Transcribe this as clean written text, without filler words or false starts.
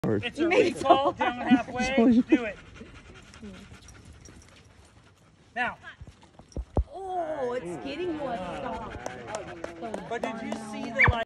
It's a recall down halfway. Do it. Now. Oh, it's getting you a stop. But did you see the like?